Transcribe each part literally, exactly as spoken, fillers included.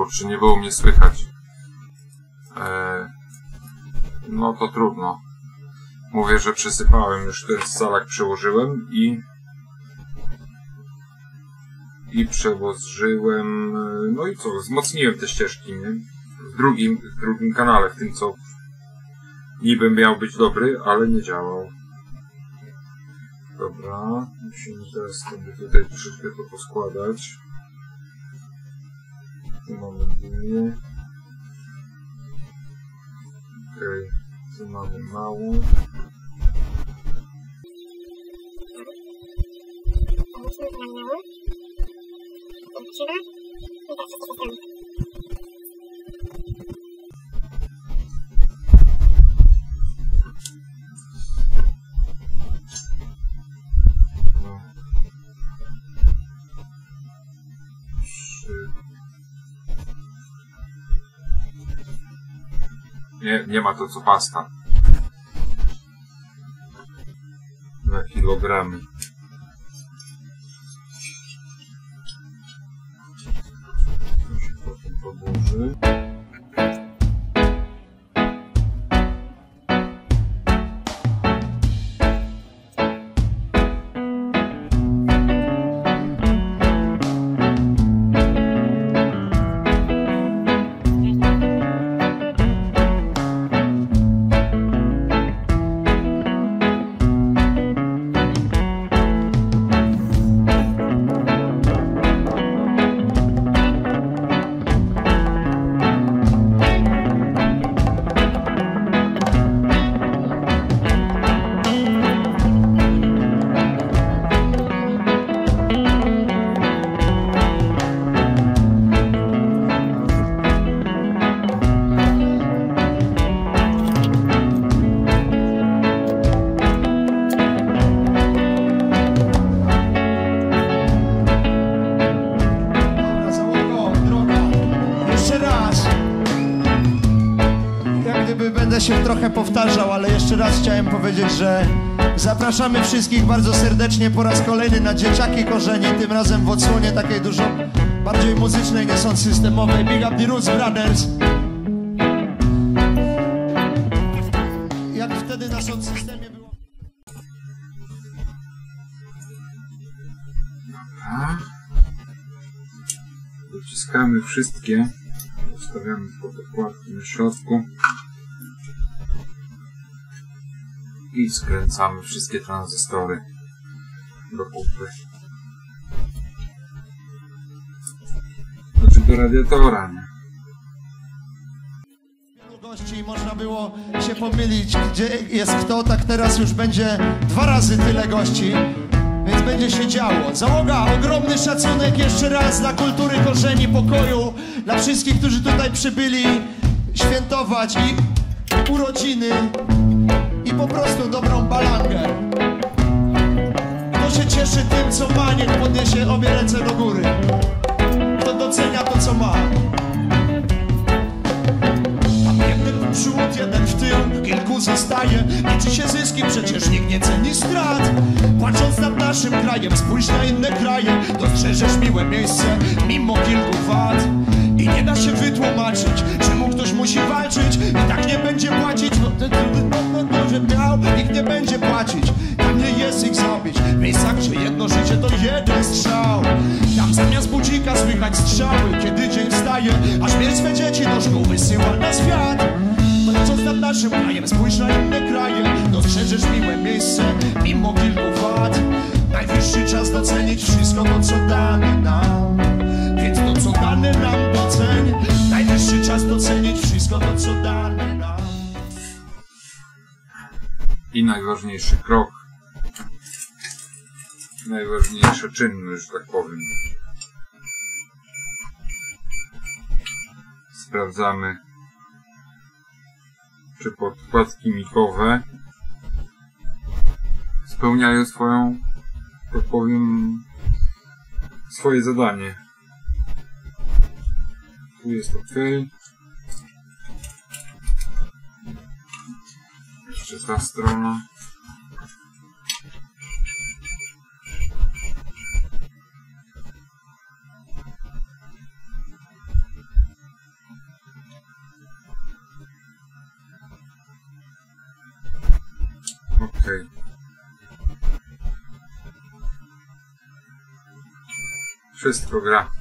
Kurczę, nie było mnie słychać. Eee, no to trudno. Mówię, że przysypałem, już ten scalak przełożyłem i... I przełożyłem... No i co, wzmocniłem te ścieżki, nie? W drugim, w drugim kanale, w tym co niby miał być dobry, ale nie działał. Dobra, musimy teraz sobie tutaj troszeczkę to poskładać. Tu mamy dwie. Okej, okay. Tu mamy mało. Nie, nie ma to co pasta. Na kilogramy. To się potem podłoży. Się trochę powtarzał, ale jeszcze raz chciałem powiedzieć, że zapraszamy wszystkich bardzo serdecznie po raz kolejny na Dzieciaki Korzeni, tym razem w odsłonie takiej dużo bardziej muzycznej, nie sąd systemowej. Big up the Roots Brothers. Jak wtedy na sąd systemie było? Dobra. Dociskamy wszystkie. Zostawiamy pod okładki na środku. I skręcamy wszystkie tranzystory do kupy. Znaczy do radiatora, nie? Wielu gości można było się pomylić, gdzie jest kto, tak teraz już będzie dwa razy tyle gości, więc będzie się działo. Załoga, ogromny szacunek jeszcze raz dla kultury korzeni, pokoju, dla wszystkich, którzy tutaj przybyli świętować i urodziny. I po prostu dobrą balangę. Kto się cieszy tym, co ma, niech podniesie obie ręce do góry. Kto docenia to, co ma. Tam jeden w przód, jeden w tył, kilku zostaje. Liczy się zyski, przecież nikt nie ceni strat. Patrząc nad naszym krajem, spójrz na inne kraje. Dostrzeżesz miłe miejsce, mimo kilku wad. I nie da się wytłumaczyć, czemu ktoś musi walczyć i tak nie będzie płacić. No, no, no, no, że miał, nikt nie będzie płacić. Tam nie jest ich zabić. W miejscach, gdzie jedno życie to jeden strzał. Tam zamiast budzika słychać strzały, kiedy dzień wstaje, a śmierć swe dzieci do szkół wysyła na świat. Patrząc nad naszym krajem, spójrz na inne kraje. Dostrzeżesz miłe miejsce, mimo kilku wad. Najwyższy czas docenić wszystko to, co dane nam. Więc to, co dane nam, doceń. Najwyższy czas docenić wszystko to, co dane nam. I najważniejszy krok. Najważniejsza czynność, że tak powiem. Sprawdzamy, czy podkładki mikowe spełniają swoją, tak powiem, swoje zadanie. Tu jest ok. Jeszcze ta strona. Wszystko gra.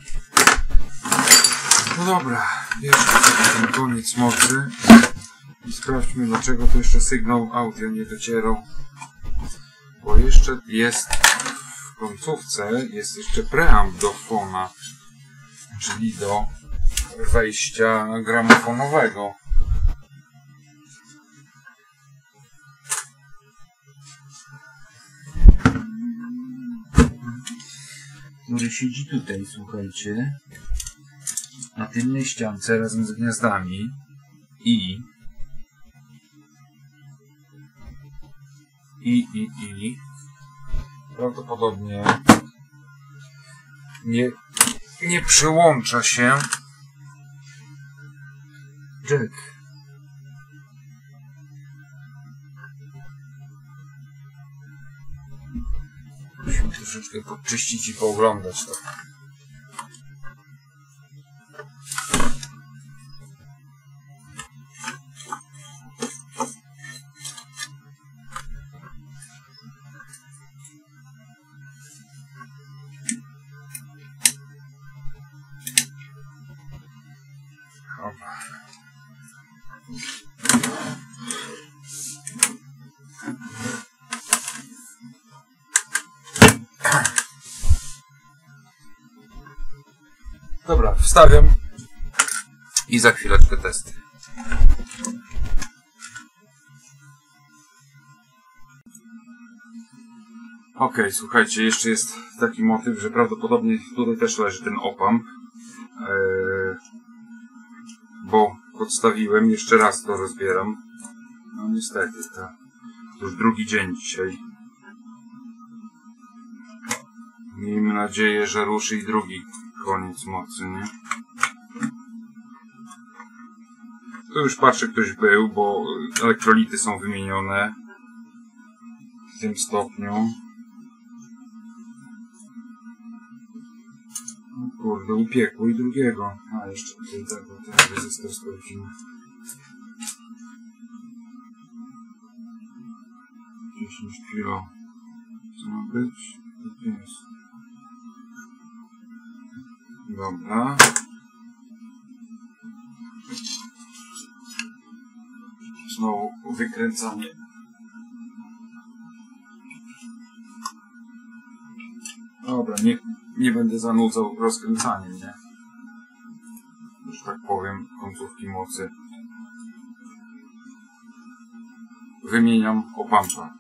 No dobra, jeszcze ten koniec mocy. I sprawdźmy, dlaczego tu jeszcze sygnał audio nie docierał. Bo jeszcze jest w końcówce, jest jeszcze preamp do fona, czyli do wejścia gramofonowego. Który siedzi tutaj, słuchajcie, na tylnej ściance razem z gniazdami i i i i prawdopodobnie nie nie przyłącza się jack. Musimy troszeczkę podczyścić i pooglądać to. Dobra, wstawiam i za chwileczkę testy. Ok, słuchajcie, jeszcze jest taki motyw, że prawdopodobnie tutaj też leży ten opamp, eee, bo podstawiłem, jeszcze raz to rozbieram. No niestety, to już drugi dzień dzisiaj. Miejmy nadzieję, że ruszy i drugi koniec mocy, nie? Tu już patrzę, ktoś był, bo elektrolity są wymienione w tym stopniu. O kurde, upiekło i drugiego. A jeszcze tutaj tego, ten rezystor sprawdzimy. dziesięć kilo. Co ma być? To jest. Dobra. Znowu wykręcanie. Dobra, nie, nie będę zanudzał rozkręcaniem, nie? Że tak powiem, końcówki mocy. Wymieniam opampa.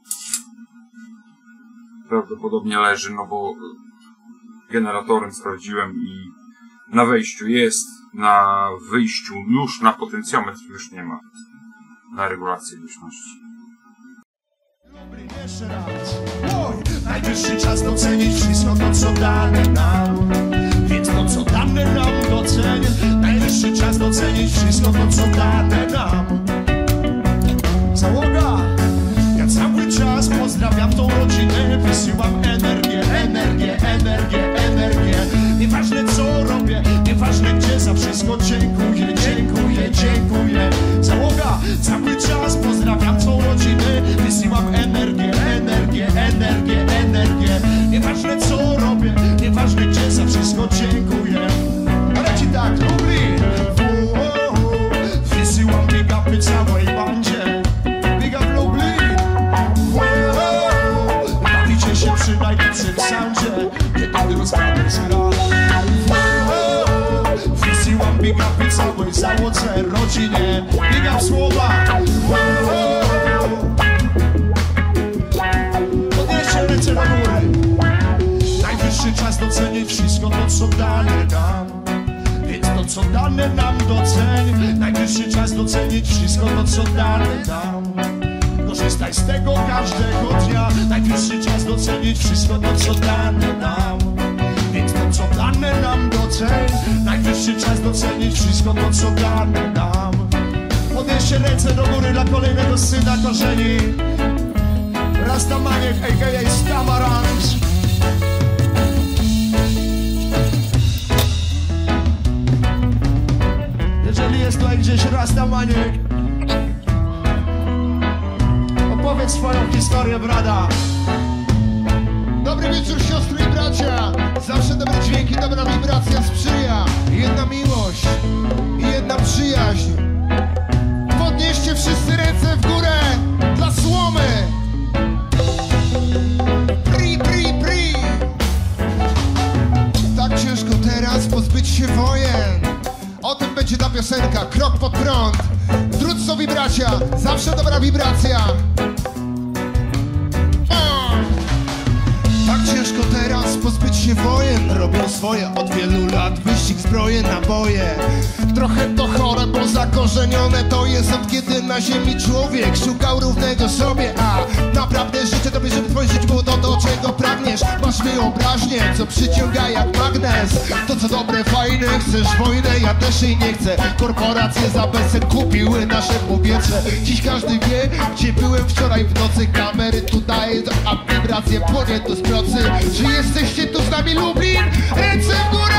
Prawdopodobnie leży, no bo generatorem sprawdziłem i na wejściu jest, na wyjściu już na potencjometr już nie ma. Na regulację głośności. Oj, najwyższy czas docenić wszystko to, co dane nam. Więc to, co dane nam, docenię. Najwyższy czas docenić wszystko to, co dane nam. Załoga! Ja cały czas pozdrawiam tą rodzinę. Wysyłam energię, energię, energię, energię. Nieważne co robię, nieważne gdzie, za wszystko dziękuję, dziękuję, dziękuję. Załoga! Cały czas pozdrawiam tą rodzinę. Wysyłam energię, energię, energię, energię. Nieważne co robię, nieważne gdzie, za wszystko dziękuję. Ale ci tak, lubi! Wysyłam big-upy całej bandzie. Big-up lubi! Bawicie się przy najlepszym soundzie, kiedy rozkładem zgra. Wysyłam big-upy całej załodze, rodzinie. Big-up słowa! Podnieście ręce do góry. Najwyższy czas docenić wszystko to, co dane nam. Więc to, co dane nam, doceń. Najwyższy czas docenić wszystko to, co dane nam. Korzystaj z tego każdego dnia. Najwyższy czas docenić wszystko to, co dane nam. Więc to, co dane nam, doceń. Najwyższy czas docenić wszystko to, co dane nam. Podnieście ręce do góry dla kolejnego syna korzeni. Rastamaniek, a k a. Stamarant. Jeżeli jest tutaj gdzieś Rastamaniek, opowiedz swoją historię, brada. Dobry wieczór, siostry i bracia. Zawsze dobry dźwięk piosenka, krok pod prąd. Druccowi bracia, zawsze dobra wibracja. Tak ciężko teraz pozbyć się wojen. Robią swoje od wielu lat, wyścig, zbroje, naboje. Trochę to chore, bo zakorzenione to jest od kiedy na ziemi człowiek szukał równego sobie. A naprawdę życzę tobie, żeby twoje życie było to, do czego pragniesz. Masz wyobraźnię, co przyciąga jak magnes. To co dobre, fajne, chcesz wojnę, ja też jej nie chcę. Korporacje za bezcen kupiły nasze powietrze. Dziś każdy wie, gdzie byłem wczoraj w nocy. Kamery tu daje, a wibracje płonie tu z procy. Czy jesteście tu z nami, Lublin? Ręce w górę!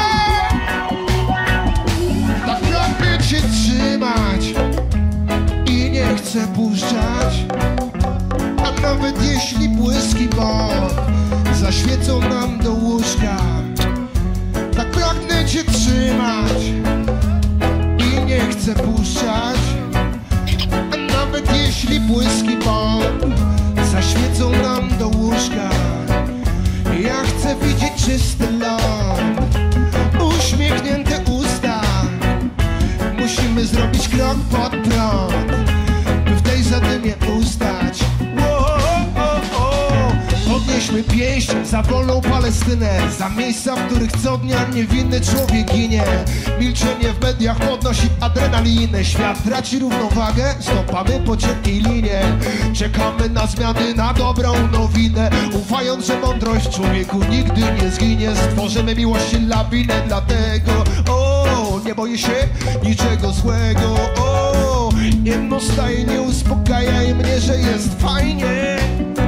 Tak pragnę cię trzymać i nie chcę puszczać. A nawet jeśli błyski bomb zaświecą nam do łóżka, tak pragnę cię trzymać i nie chcę puszczać. A nawet jeśli błyski bomb zaświecą nam do łóżka, ja chcę widzieć czysty ląd, uśmiechnięte usta. Musimy zrobić krok pod prąd, by w tej zadymie ustać. Podnieśmy pięść za wolną Palestynę, za miejsca, w których co dnia niewinny człowiek ginie. Milczenie w mediach podnosi adrenalinę. Świat traci równowagę, stąpamy po cienkiej linie. Czekamy na zmiany, na dobrą nowinę, ufając, że mądrość człowieku nigdy nie zginie. Stworzymy miłości lawinę, dlatego o, nie boję się niczego złego. O, jedno staje, nie uspokajaj mnie, że jest fajnie.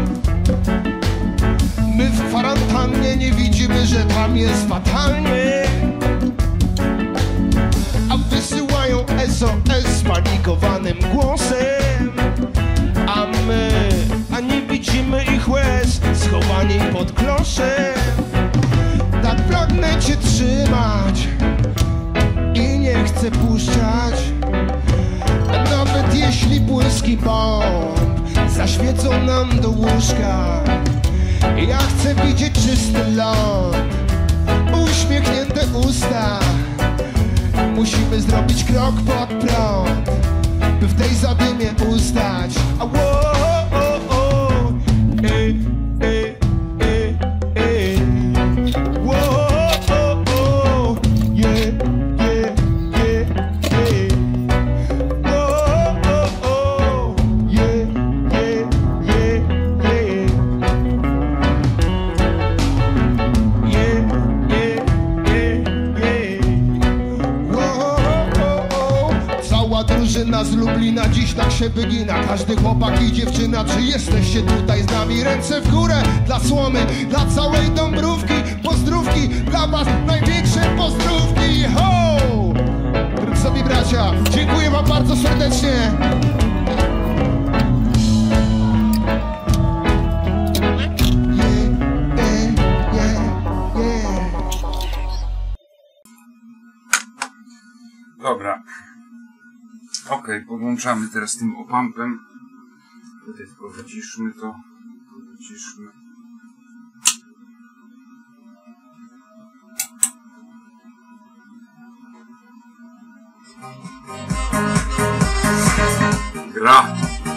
My w kwarantannie nie widzimy, że tam jest fatalnie. A wysyłają S O S spanikowanym głosem. A my, a nie widzimy ich łez, schowani pod kloszem. Tak pragnę cię trzymać i nie chcę puszczać. Nawet jeśli błyski bomb zaświecą nam do łóżka, ja chcę widzieć czysty ląd, uśmiechnięte usta. Musimy zrobić krok pod prąd, by w tej zadymie ustać. A wo, o, o, e, e, e, e. Wo, o, o, je, je, je, je. Wo, o, o, je, je, je, je. Drużyna z Lublina dziś tak się wygina. Każdy chłopak i dziewczyna, czy jesteście tutaj z nami? Ręce w górę dla Słomy, dla całej Dąbrówki. Pozdrówki dla was, największe pozdrówki. Ho! Druccowi bracia, dziękuję wam bardzo serdecznie. Dobra. Ok, podłączamy teraz tym opampem. Tutaj tylko wyciszmy to. Wyciszmy. Gra.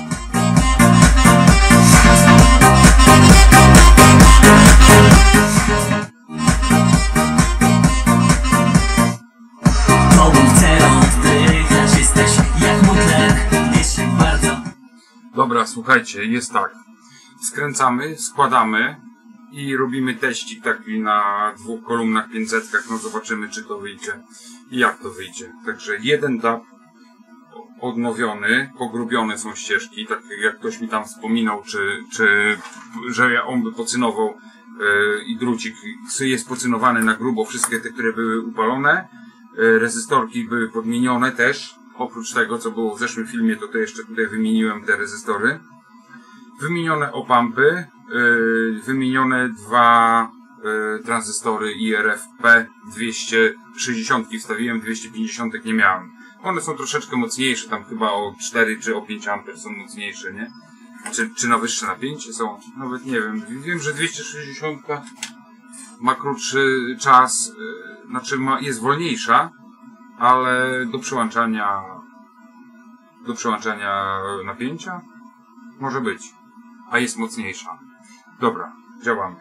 Dobra, słuchajcie, jest tak. Skręcamy, składamy i robimy teścik taki na dwóch kolumnach pięćsetkach. No zobaczymy, czy to wyjdzie i jak to wyjdzie. Także jeden dab odnowiony, pogrubione są ścieżki, tak jak ktoś mi tam wspominał, czy, czy że on by pocynował yy, i drucik jest pocynowany na grubo, wszystkie te, które były upalone. Yy, rezystorki były podmienione też. Oprócz tego, co było w zeszłym filmie, to, to jeszcze tutaj wymieniłem te rezystory. Wymienione opampy, yy, wymienione dwa yy, tranzystory I R F P dwieście sześćdziesiąt wstawiłem, dwieście pięćdziesiąt nie miałem. One są troszeczkę mocniejsze, tam chyba o cztery czy o pięć amperów są mocniejsze, nie? Czy, czy na wyższe napięcie są? Nawet nie wiem. Wiem, że dwieście sześćdziesiąt ma krótszy czas, yy, znaczy ma, jest wolniejsza, ale do przełączania do przełączania napięcia może być, a jest mocniejsza. Dobra, działamy.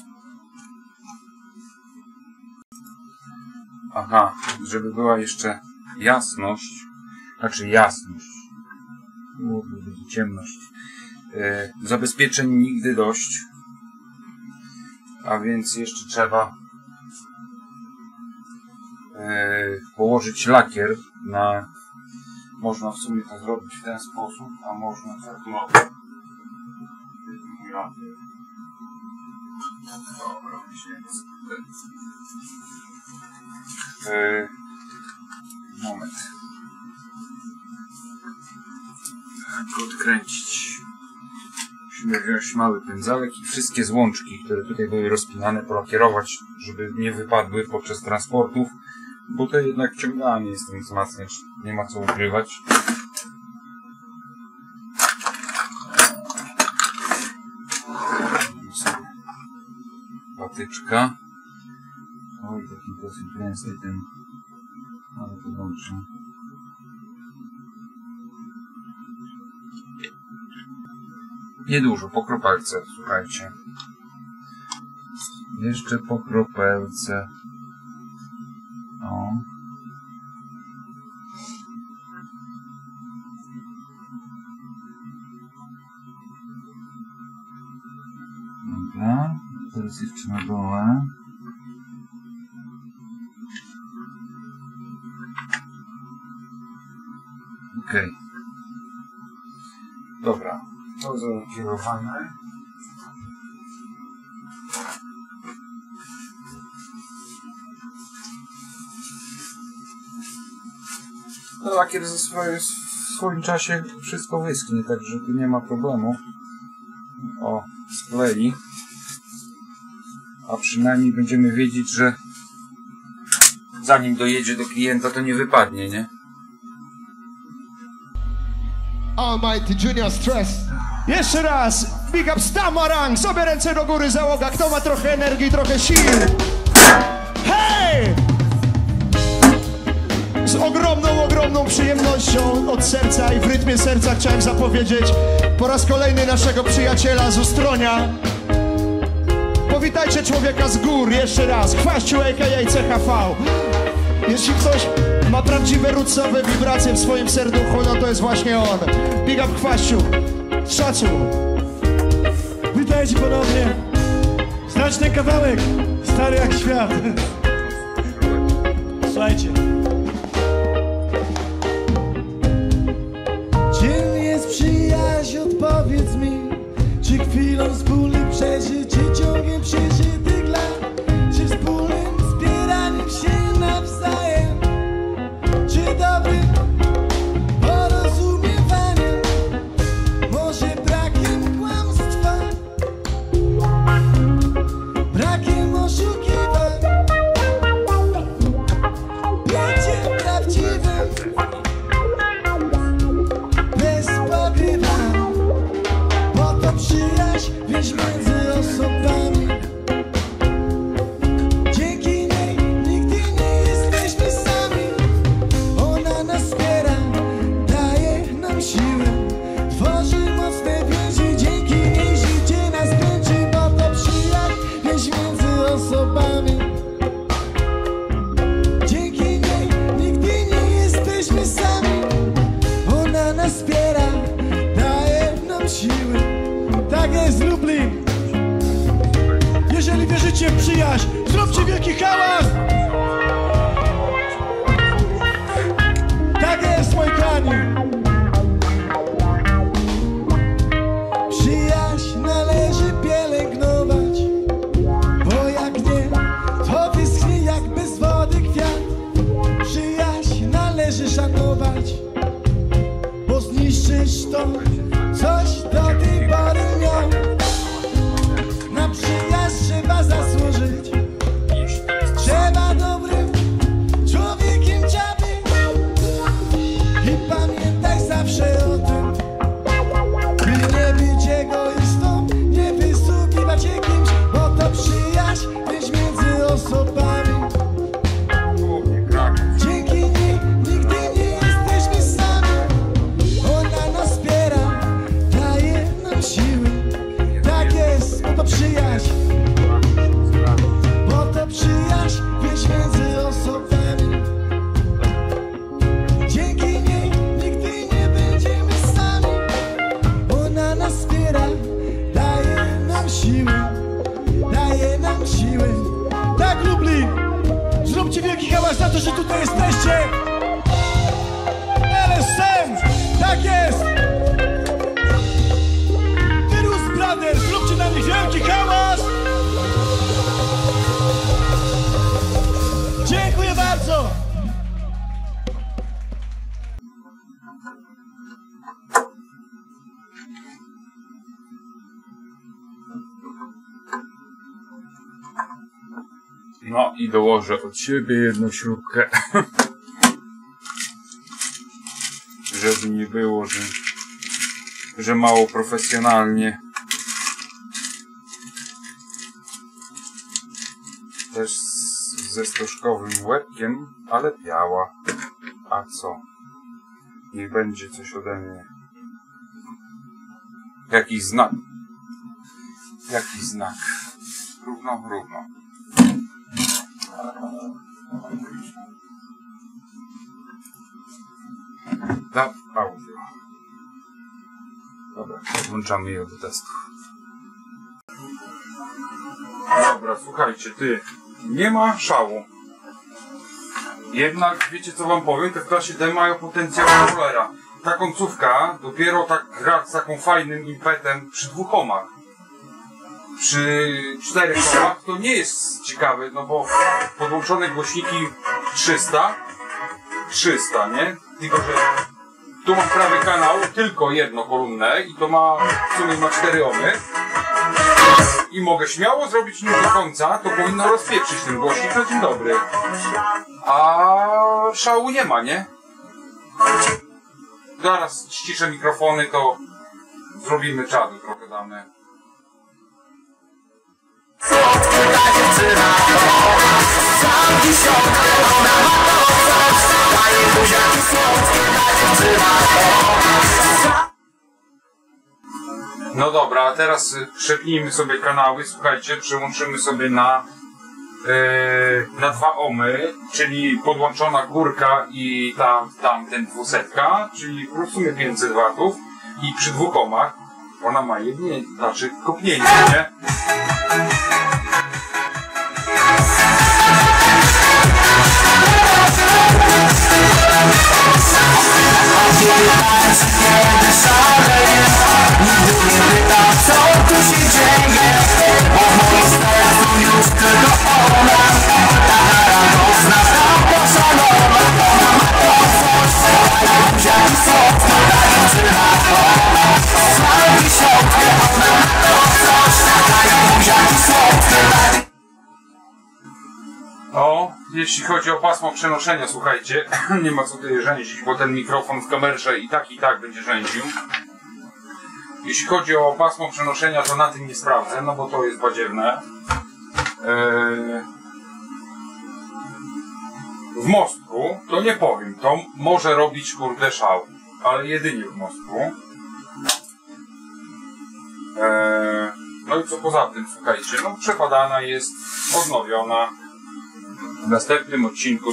Aha, żeby była jeszcze jasność, znaczy jasność, o, będzie ciemność. Yy, zabezpieczeń nigdy dość, a więc jeszcze trzeba yy, położyć lakier na... Można w sumie to zrobić w ten sposób, a można tak dobra, yy, moment. Tak, odkręcić. Musimy wziąć mały pędzelek i wszystkie złączki, które tutaj były rozpinane, polakierować, żeby nie wypadły podczas transportów, bo to jednak ciąganie jest ten wzmacniacz, nie ma co ukrywać. Patyczka. Oj, taki dosyć gęsty ten, ale to dobrze. Niedużo, po kropelce, słuchajcie. Jeszcze po kropelce. O. Dobra, teraz jeszcze na dole. Okej. Okay. Dobra, to zakierowane. No, lakier ze swoje, w swoim czasie wszystko wyschnie, także tu nie ma problemu. O, sklei. A przynajmniej będziemy wiedzieć, że zanim dojedzie do klienta, to nie wypadnie, nie? Almighty Junior Stress. Jeszcze raz, big up Stamarang, sobie ręce do góry załoga, kto ma trochę energii, trochę sił. Hej! Z ogromną, ogromną przyjemnością od serca i w rytmie serca chciałem zapowiedzieć po raz kolejny naszego przyjaciela z Ustronia. Powitajcie człowieka z gór jeszcze raz, Chwaściu a k a. C H V. Jeśli ktoś ma prawdziwe rootsowe wibracje w swoim serduchu, no to jest właśnie on. Big up Chwaściu. Szacun. Witajcie ponownie. Znać ten kawałek, stary jak świat. Słuchajcie. Czym jest przyjaźń, odpowiedz mi. Czy chwilą wspólnych przeżyć, czy ciągiem przeżytych lat, czy wspólnym wspieraniem się nawzajem, czy dobrym porozumiewaniem, może brakiem kłamstwa, brakiem oszukiwań, byciem prawdziwym, bez pogrywań, bo to przyjaźń, więź między osobami. Dzięki niej nigdy nie jesteśmy sami. Ona nas wspiera, daje nam siłę, tworzy mocne więzi. Dzięki niej życie nas kręci, bo to przyjaźń, więź między osobami. Dzięki niej nigdy nie jesteśmy sami. Ona nas wspiera, daje nam siłę. Tak jest, Lublin. Jeżeli wierzycie w przyjaźń, zróbcie wielki hałas. Tak jest, moi kochani. Przyjaźń należy pielęgnować, bo jak nie, to wyschnie jak bez wody kwiat. Przyjaźń należy szanować, bo zniszczysz to, coś do tej pory miał. Na przyjaźń trzeba zasłużyć, trzeba dobrym człowiekiem trzeba być i pamiętać. Zróbcie wielki hałas za to, że tutaj jesteście! L S M! Tak jest! Tyrus Brothers, zróbcie na nich wielki hałas! Dziękuję bardzo! No i dołożę od siebie jedną śrubkę. Żeby nie było, że, że mało profesjonalnie. Też z, ze stożkowym łebkiem, ale biała. A co? Niech będzie coś ode mnie. Jakiś znak. Jaki znak? Równo, równo. Da audio. Dobra, włączamy je do testu. Dobra, słuchajcie, ty. Nie ma szału. Jednak, wiecie co wam powiem, te w klasie D mają potencjał kontrolera. Ta końcówka dopiero tak gra z taką fajnym impetem przy dwóch omach. Przy czterech omach to nie jest ciekawe, no bo podłączone głośniki trzysta, trzysta, nie? Tylko, że tu mam prawy kanał, tylko jednokolumne i to ma, w sumie ma cztery ohmy. I mogę śmiało zrobić nim do końca, to powinno rozpieprzyć ten głośnik na dzień dobry. A szału nie ma, nie? Zaraz ściszę mikrofony, to zrobimy czadu trochę damy. No dobra, a teraz przepnijmy sobie kanały, słuchajcie, przełączymy sobie na yy, na dwa ohmy, czyli podłączona górka i tam, tam ten dwusetka, czyli w sumie pięćset watów i przy dwóch ohmach ona ma jednie, znaczy kopnięcie, nie? Kiedy szaleję, nigdy nie pytam, co tu się dzieje, bo w moim sercu już tylko ona, taka radosna, ta poszanowa, ona ma to coś, taka buzia i słodka, ta dziewczyna, ona słodki środkę, ona ma to coś, taka buzia i słodka. O, jeśli chodzi o pasmo przenoszenia, słuchajcie, nie ma co tutaj rzęzić, bo ten mikrofon w kamerze i tak i tak będzie rzęził. Jeśli chodzi o pasmo przenoszenia, to na tym nie sprawdzę, no bo to jest badziewne. Eee... W mostku, to nie powiem, to może robić kurde szał, ale jedynie w mostku. Eee... No i co poza tym, słuchajcie, no przebadana jest, odnowiona. W następnym odcinku,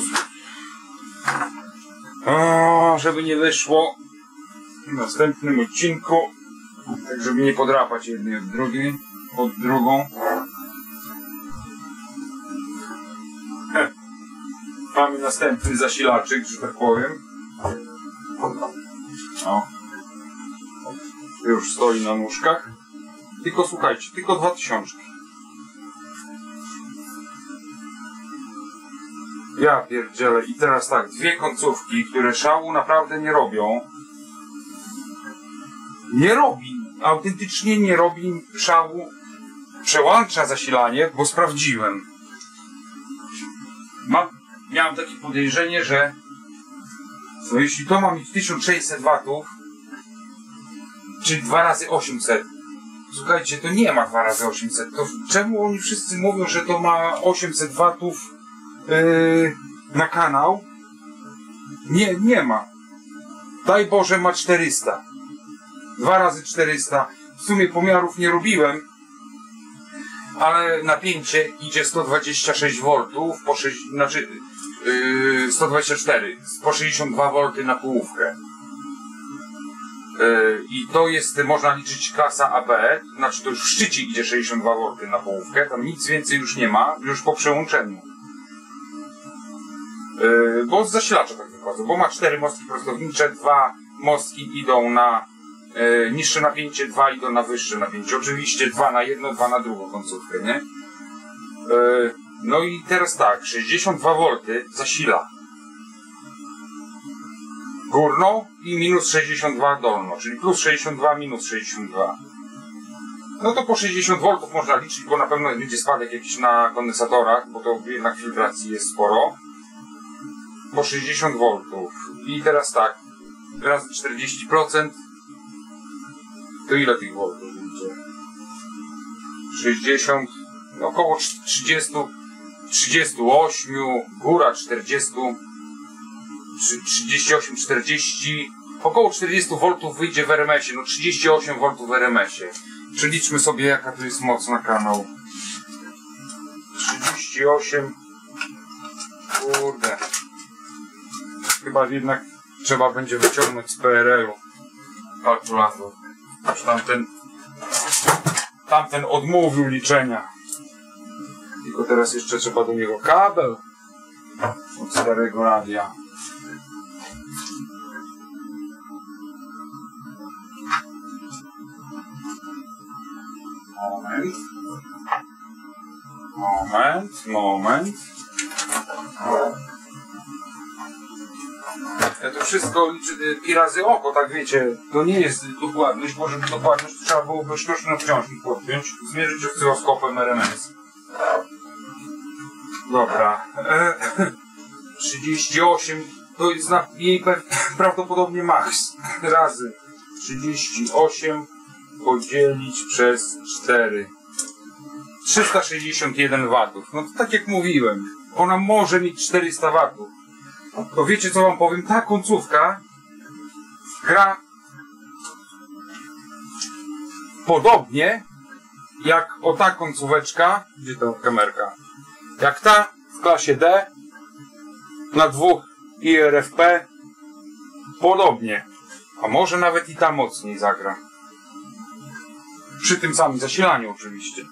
o, żeby nie wyszło, w następnym odcinku, tak żeby nie podrapać jednej od drugiej, od drugą. He. Mamy następny zasilaczyk, że tak powiem. O. Już stoi na nóżkach. Tylko słuchajcie, tylko dwa tysiączki. Ja pierdzielę. I teraz tak, dwie końcówki, które szału naprawdę nie robią. Nie robi, autentycznie nie robi szału. Przełącza zasilanie, bo sprawdziłem. Ma, miałem takie podejrzenie, że no jeśli to ma mieć tysiąc sześćset watów, czyli dwa razy osiemset. Słuchajcie, to nie ma dwa razy osiemset. To czemu oni wszyscy mówią, że to ma osiemset watów? Yy, na kanał? Nie, nie ma. Daj Boże, ma czterysta. Dwa razy czterysta. W sumie pomiarów nie robiłem, ale napięcie idzie sto dwadzieścia sześć woltów, po sześć, znaczy yy, sto dwadzieścia cztery, po sześćdziesiąt dwa wolty na połówkę. Yy, I to jest, można liczyć klasa A B, znaczy to już w szczycie idzie sześćdziesiąt dwa wolty na połówkę, tam nic więcej już nie ma, już po przełączeniu. Yy, bo z zasilacza tak wychodzą, bo ma cztery mostki prostownicze, dwa mostki idą na yy, niższe napięcie, dwa idą na wyższe napięcie. Oczywiście dwa na jedno, dwa na drugą końcówkę, nie? Yy, no i teraz tak, sześćdziesiąt dwa wolty zasila górną i minus sześćdziesiąt dwa dolną, czyli plus sześćdziesiąt dwa, minus sześćdziesiąt dwa. No to po sześćdziesiąt woltów można liczyć, bo na pewno będzie spadek jakiś na kondensatorach, bo to jednak filtracji jest sporo. Po sześćdziesiąt woltów. I teraz tak, razy czterdzieści procent, to ile tych woltów będzie? sześćdziesiąt, no około trzydzieści, trzydzieści osiem, góra czterdzieści, trzydzieści osiem, czterdzieści, około czterdzieści woltów wyjdzie w R M S-ie, no trzydzieści osiem woltów w R M S-ie. Przeliczmy sobie, jaka to jest moc na kanał. trzydzieści osiem, kurde. Chyba jednak trzeba będzie wyciągnąć z P R L-u kalkulator. Aż tamten, tamten odmówił liczenia. Tylko teraz jeszcze trzeba do niego kabel od starego radia. Moment. Moment, moment. Ja to wszystko liczę pi razy oko, tak wiecie, to nie jest dokładność, bo żeby dokładność trzeba byłoby sztuczny obciążnik podpiąć, zmierzyć oscyloskopem R M S. Dobra. trzydzieści osiem to jest na jej prawdopodobnie maks. Razy trzydzieści osiem podzielić przez cztery. trzysta sześćdziesiąt jeden watów. No to tak jak mówiłem, ona może mieć czterysta watów. To wiecie co wam powiem? Ta końcówka gra podobnie jak o ta końcóweczka, gdzie ta kamerka, jak ta w klasie D na dwóch I R F P, podobnie, a może nawet i ta mocniej zagra. Przy tym samym zasilaniu oczywiście.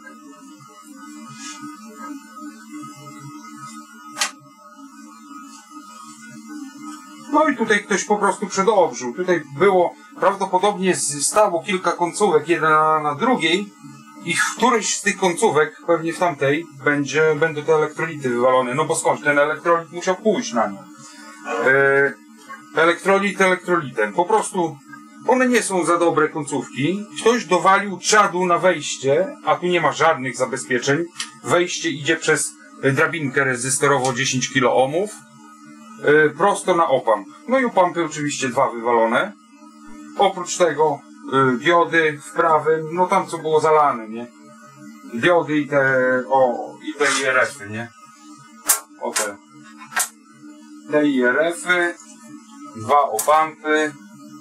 No i tutaj ktoś po prostu przedobrzył. Tutaj było, prawdopodobnie stało kilka końcówek, jedna na drugiej i w którejś z tych końcówek, pewnie w tamtej, będzie, będą te elektrolity wywalone. No bo skąd? Ten elektrolit musiał pójść na nią. Yy, elektrolit elektrolitem. Po prostu one nie są za dobre końcówki. Ktoś dowalił czadu na wejście, a tu nie ma żadnych zabezpieczeń. Wejście idzie przez drabinkę rezystorową dziesięć kiloohmów. Yy, prosto na opamp. No i opampy oczywiście dwa wywalone. Oprócz tego yy, diody w prawym, no tam co było zalane, nie? Diody i te, o, i te I R F-y, nie? O te. Te I R F-y, dwa opampy.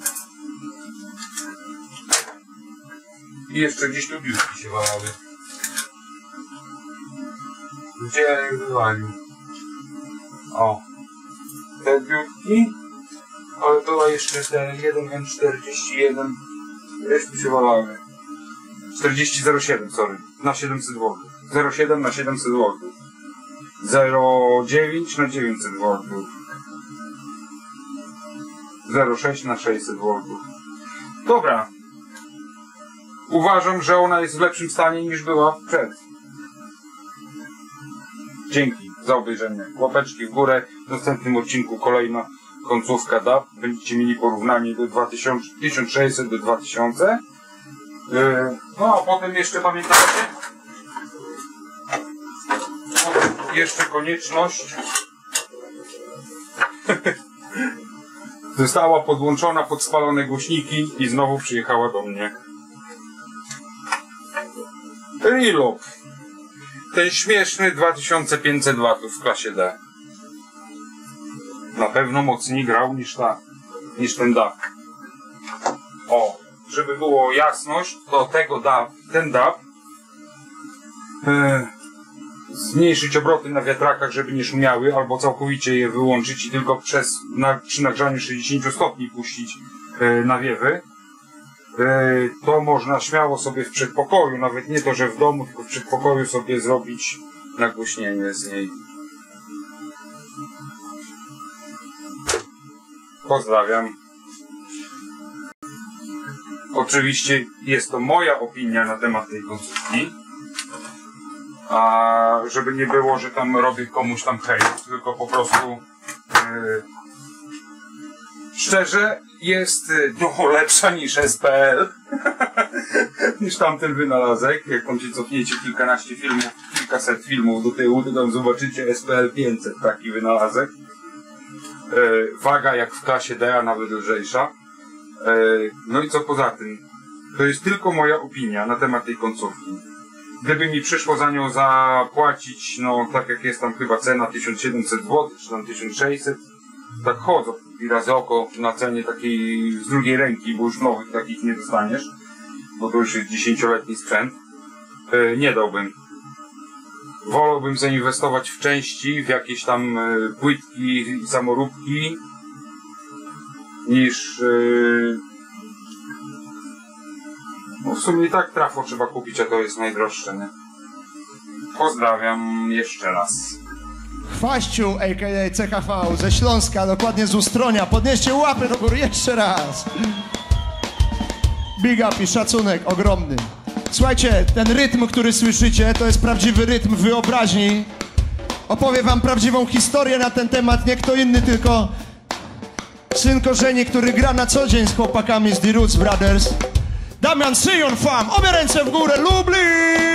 I jeszcze gdzieś tu biurki się walały. Gdzie ja je wywalił? O. Te biurki, ale była jeszcze ten jeden M czterdzieści jeden, reszty się walały. czterdzieści zero siedem, sorry, na siedemset woltów. zero siedem na siedemset woltów. zero dziewięć na dziewięćset woltów. zero sześć na sześćset woltów. Dobra. Uważam, że ona jest w lepszym stanie niż była przed. Dzięki za obejrzenie. Łapeczki w górę. W następnym odcinku kolejna końcówka D A P. Będziecie mieli porównanie do dwa tysiące, tysiąc sześćset do dwa tysiące. Yy, no a potem jeszcze pamiętacie? O, jeszcze konieczność. Została podłączona pod spalone głośniki i znowu przyjechała do mnie. Relop. Ten śmieszny dwa tysiące pięćset watów w klasie D. Na pewno mocniej grał niż ta, niż ten D A P. O, żeby było jasność, to tego D A P, ten D A P yy, zmniejszyć obroty na wiatrakach, żeby nie szumiały, albo całkowicie je wyłączyć i tylko przez, na, przy nagrzaniu sześćdziesiąt stopni puścić yy, nawiewy. Yy, to można śmiało sobie w przedpokoju, nawet nie to, że w domu, tylko w przedpokoju sobie zrobić nagłośnienie z niej. Pozdrawiam. Oczywiście jest to moja opinia na temat tej końcówki. A żeby nie było, że tam robię komuś tam hejt, tylko po prostu yy, szczerze jest dużo lepsza niż S P L. Niż tamten wynalazek. Jak tam się cofniecie kilkanaście filmów, kilkaset filmów do tyłu, to tam zobaczycie S P L pięćset, taki wynalazek. Yy, waga jak w klasie D, a nawet lżejsza. Yy, no i co poza tym? To jest tylko moja opinia na temat tej końcówki. Gdyby mi przyszło za nią zapłacić, no tak jak jest tam chyba cena tysiąc siedemset złotych, czy tam tysiąc sześćset, tak chodzą i razy oko na cenie takiej z drugiej ręki, bo już nowych takich nie dostaniesz, bo to już jest dziesięcioletni sprzęt, yy, nie dałbym. Wolałbym zainwestować w części, w jakieś tam yy, płytki, samoróbki, niż... Yy, no w sumie i tak trafo trzeba kupić, a to jest najdroższe, nie? Pozdrawiam jeszcze raz. Chwaściu, a k a. C H V ze Śląska, dokładnie z Ustronia. Podnieście łapy do góry jeszcze raz. Big up i szacunek ogromny. Słuchajcie, ten rytm, który słyszycie, to jest prawdziwy rytm wyobraźni. Opowiem wam prawdziwą historię na ten temat, nie kto inny, tylko syn korzeni, który gra na co dzień z chłopakami z The Roots Brothers. Damian Syjon Fam, obie ręce w górę, Lublin!